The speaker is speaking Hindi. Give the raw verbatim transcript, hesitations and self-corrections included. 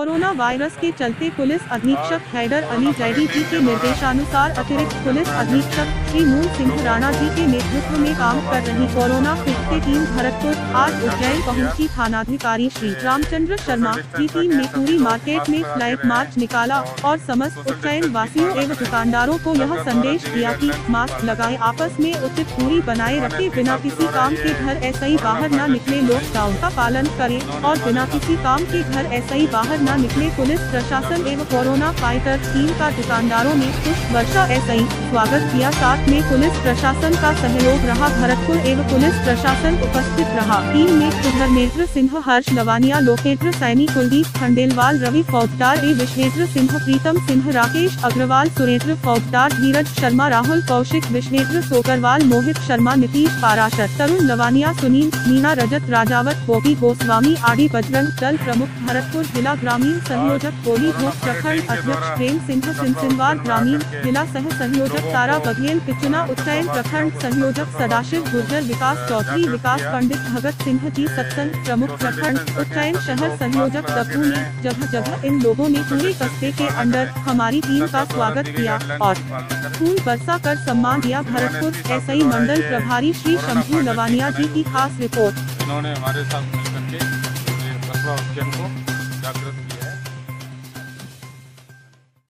कोरोना वायरस के चलते पुलिस अधीक्षक हैदर अली जैदी जी के निर्देशानुसार अतिरिक्त पुलिस अधीक्षक श्री मूल सिंह राणा जी के नेतृत्व में काम कर रही कोरोना फिफ्टी टीम भरतपुर आज उज्जैन पहुंची। थानाधिकारी श्री रामचंद्र शर्मा की टीम ने पूरी मार्केट में फ्लैग मार्च निकाला और समस्त उज्जैन वासियों एवं दुकानदारों को यह संदेश दिया कि मास्क लगाए, आपस में उचित दूरी बनाए रखे, बिना किसी काम के घर ऐसे ही बाहर न निकले, लॉकडाउन का पालन करें और बिना किसी काम के घर ऐसे ही बाहर न निकले। पुलिस प्रशासन एवं कोरोना फाइटर टीम का दुकानदारों ने पुष्प वर्षा ऐसे ही स्वागत किया। साथ में पुलिस प्रशासन का सहयोग रहा। भरतपुर एवं पुलिस प्रशासन उपस्थित रहा। टीम में सुधर्मेंद्र सिंह, हर्ष लवानिया, लोकेन्द्र सैनी, कुलदीप खंडेलवाल, रवि फौजदार, ए विश्वेंद्र सिंह, प्रीतम सिंह, राकेश अग्रवाल, सुरेंद्र फौजदार, धीरज शर्मा, राहुल कौशिक, विश्वेंद्र सोकरवाल, मोहित शर्मा, नीतीश पाराशर, तरुण लवानिया, सुनील मीना, रजत राजावत, बोबी गोस्वामी आदि बजरंग दल प्रमुख। भरतपुर जिला ग्रामीण संयोजक गोली घोष, प्रखंड अध्यक्ष प्रेम सिंह, सिंसिनवार ग्रामीण जिला सह संयोजक तारा बघेल, पिचुना उज्जैन प्रखंड संयोजक सदाशिव गुर्जर, विकास चौधरी, विकास पंडित, भगत सिंह जी सत्संग प्रमुख प्रखंड उज्जैन शहर संयोजक दब्बू ने जगह जगह इन लोगों ने पूरे कस्बे के अंदर हमारी टीम का स्वागत किया और फूल बरसा कर सम्मान दिया। भरतपुर एसआई मंडल प्रभारी श्री शंभू लवानिया जी की खास रिपोर्ट। इन्होंने हमारे साथ मिलकर के कस्बा उज्जैन को